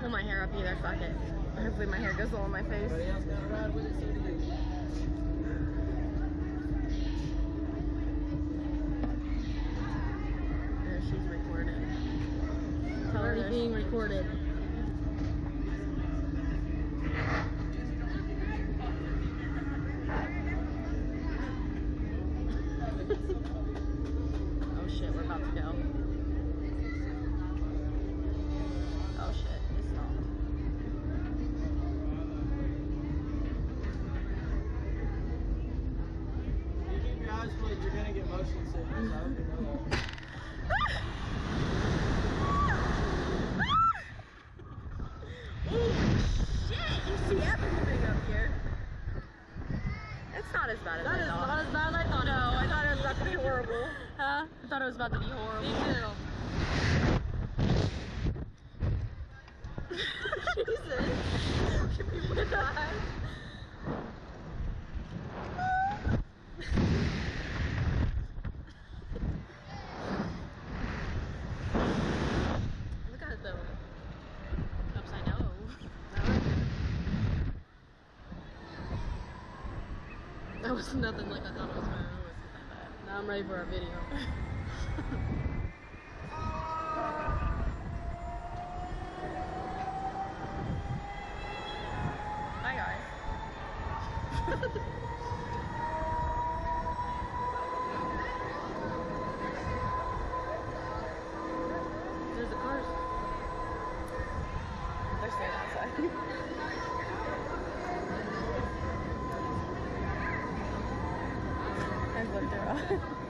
pull my hair up either. Fuck it. Hopefully my hair goes all on my face. There, she's recording. Tell her Already being recorded. Oh shit, we're about to go. Oh shit, it stopped. If you keep your eyes closed, you're gonna get motion sickness. I hope you know that. Shit, you see everything up here. It's not as bad as I thought. Not as bad as I thought. No, I thought it was about to be horrible. Huh? I thought it was about to be horrible. Me too. Jesus. Should we put that? Look at it though. Upside down. That was nothing like I thought it was going to be. Now I'm ready for our video. Hi guys. There's the cars. They're staying outside. I flipped her off.